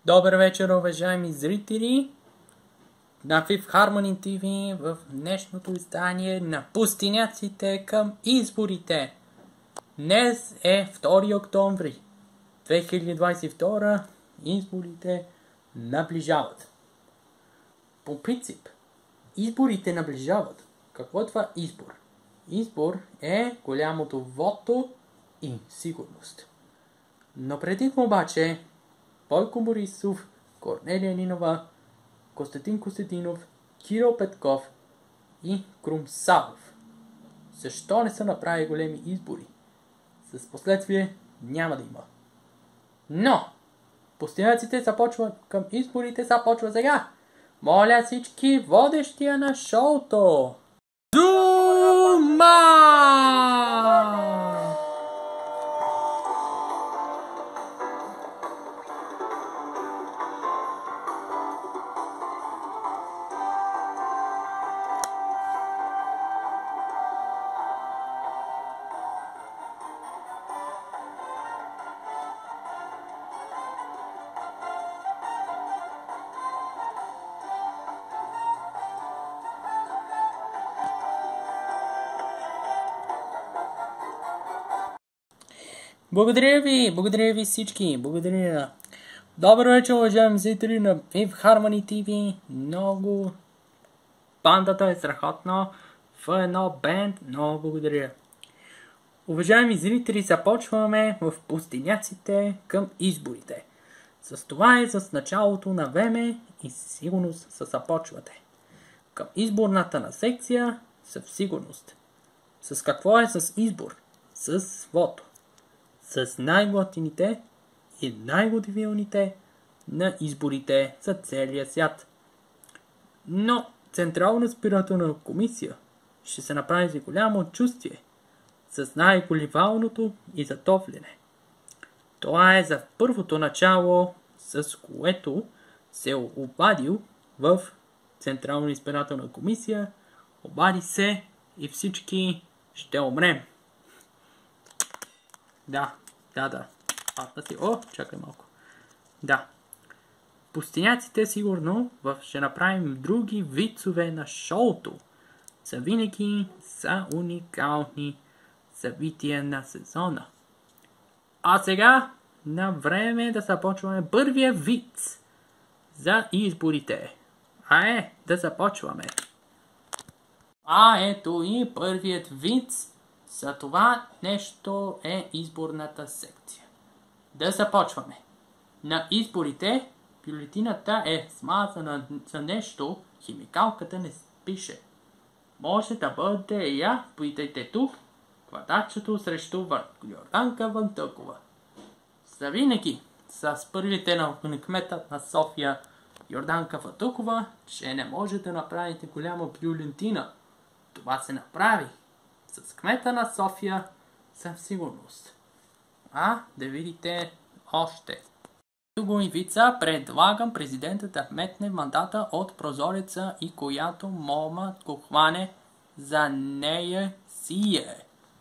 Добър вечер, уважаеми зрители на Fifth Harmony TV в днешното издание на Пустиняците към изборите. Днес е 2 октомври 2022. Изборите наближават. По принцип, изборите наближават. Какво е това избор? Избор е голямото вото и сигурност. Но преди обаче Бойко Борисов, Корнелия Нинова, Костадин Костадинов, Кирил Петков и Крум Савов. Защо не са направили големи избори? С последствие няма да има. Но пустиняците започват към изборите, започва сега. Моля всички водещия на шоуто. Дума! Благодаря ви всички, благодаря. Добър вечер, уважаеми зрители на Fifth Harmony TV. Много бандата е страхотна в едно бенд, много благодаря. Уважаеми зрители, започваме в пустиняците към изборите. С това е с началото на време и сигурност се започвате. Към изборната на секция със сигурност. С какво е с избор? С вото. С най-готините и най-удивителните на изборите за целия свят. Но Централна избирателна комисия ще се направи за голямо чувствие с най-голивалното и затопляне. Това е за първото начало, с което се обадил в Централна избирателна комисия, обади се и всички ще умрем. Да. Чакай малко. Да. Пустиняците сигурно ще направим други вицове на шоуто. За винаги са уникални събития на сезона. А сега на време да започваме първия виц за изборите. Да започваме. Ето и първият виц. За това нещо е изборната секция. Да започваме. На изборите бюлетината е смазана за нещо, химикалката не пише. Може да бъде я, питайте тук, квадратчето срещу Йорданка Вантъкова. За винаги с първите на кметът на София Йорданка Вантъкова, че не може да направите голяма бюлетина. Това се направи с кмета на София със сигурност. Да видите още. Друго и вица, предлагам президентът да вметне мандата от прозореца и която мома го хване за нея сие.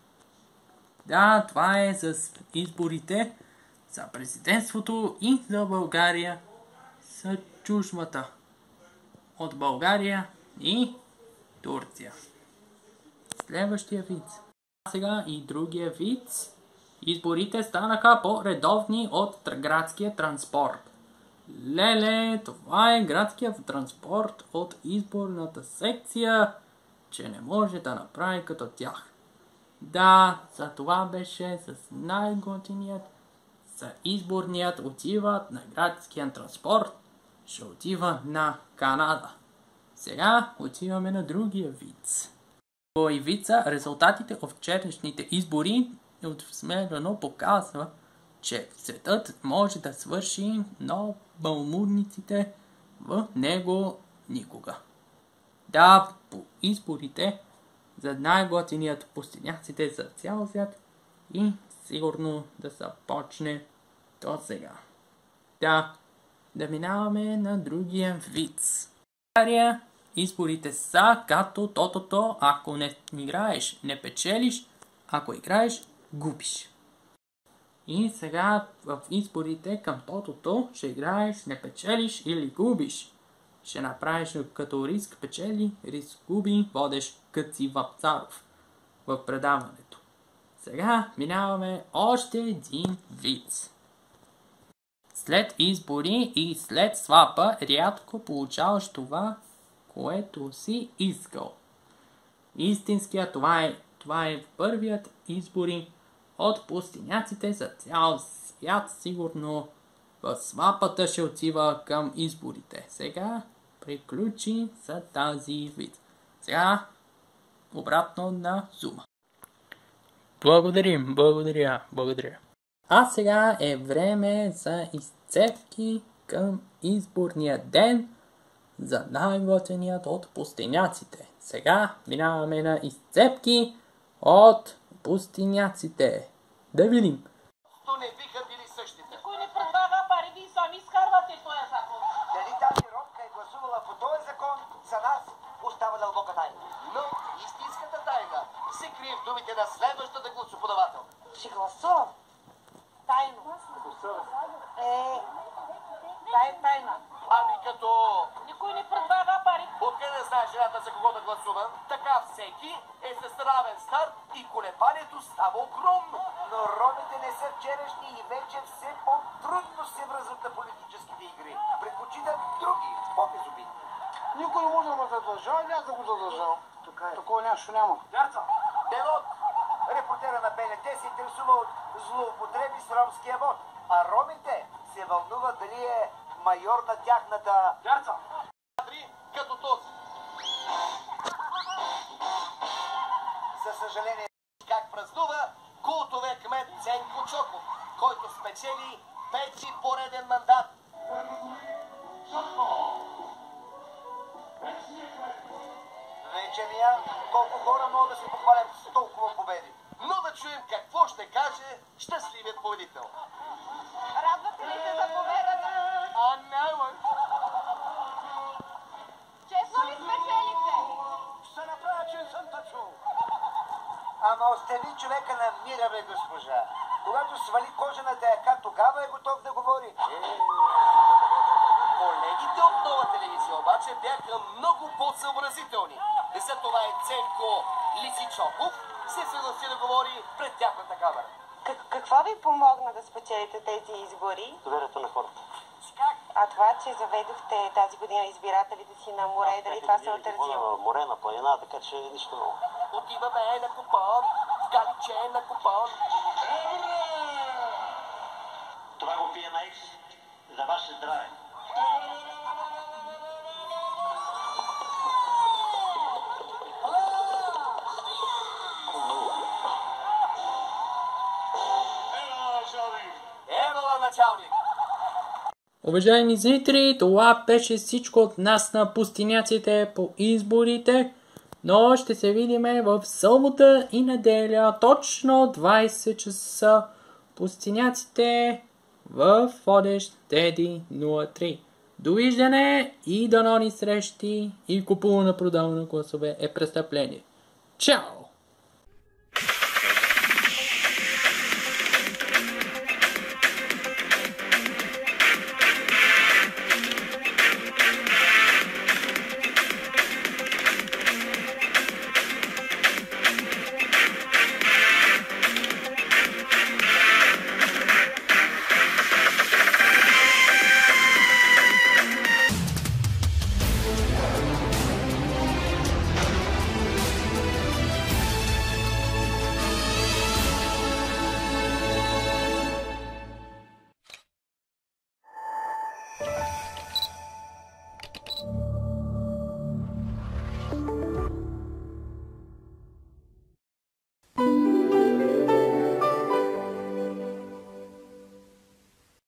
Да, това е с изборите за президентството и за България с чужмата от България и Турция. Следващия виц. Сега и другия виц. Изборите станаха по-редовни от градския транспорт. Леле, това е градският транспорт от изборната секция, че не може да направи като тях. Да, за това беше с най-готиният, за изборният отиват на градския транспорт, ще отива на Канада. Сега отиваме на другия виц. И вица, резултатите от вчерашните избори смелено показва, че светът може да свърши, но бълмудниците в него никога. Да, по изборите за най-готиният пустиняците за цял свят и сигурно да започне до сега. Да минаваме на другия виц. Изборите са като тотото, ако не играеш, не печелиш, ако играеш, губиш. И сега в изборите към тотото ще играеш, не печелиш или губиш. Ще направиш като риск печели, риск губи, водеш Къци Вапцаров в предаването. Сега минаваме още един виц. След избори и след свапа рядко получаваш това, което си искал. Истинският това е първият избори от пустиняците за цял свят. Сигурно в свапата ще отива към изборите. Сега приключи за тази вид. Сега обратно на зума. Благодаря. А сега е време за изцепки към изборния ден за най-готеният от пустиняците. Сега минаваме на изцепки от пустиняците. Да видим. То не биха били същите. Никой не предлага пари, вие сами изкарвате този закон. Дали тази ромка е гласувала по този закон, за нас остава дълбока тайна. Но истинската тайна се крие в думите на следващата гласоподавател. Ще гласувам. Тайно. Тайна. Ами като... Никой не предлага пари. Откъде знае жената за кого да гласува? Така всеки е с равен старт и колебанието става огромно. Но ромите не са вчерашни и вече все по-трудно се връзват на политическите игри. Предпочитат други, по-безобидни. Никой не може да ме задължава или аз да го задължавам. Така е. Такова нещо няма. Вярца! Денот, репортера на БНТ, се интересува от злоупотреби с ромския вод. А ромите се вълнуват дали е майор на тяхната... Вярца! Като този. За съжаление, как празнува култовия кмет Ценко Чоков, който спечели 5-ти пореден мандат. Вечерия, колко хора могат да се похвалят с толкова победи. Но да чуем какво ще каже щастливият победител. Радвате ли се за победата? А няма. Честно ли спечелихте? Ще направя, че не съм тъчул. Ама остави човека на мира, бе, госпожа. Когато свали кожаната яка, тогава е готов да говори. Колегите от Нова телевизия обаче бяха много по-съобразителни. За това е Ценко Лисичоков се съгласи да говори пред тяхната камера. Какво ви помогна да спечелите тези избори? Доверието на хората. Как? А това, че заведохте тази година избирателите си на море, дали това се отразило? На море, на планина, така че нищо много. Отиваме на купон, в Галиче на купон. Това го пие на Икс за ваше здраве. Ела, началник! Уважаеми зрители, това беше всичко от нас на пустиняците по изборите, но ще се видиме в събота и неделя, точно 20 часа, пустиняците в водещ Теди 03. Довиждане и до нови срещи и купуване продаване на гласове е престъпление. Чао!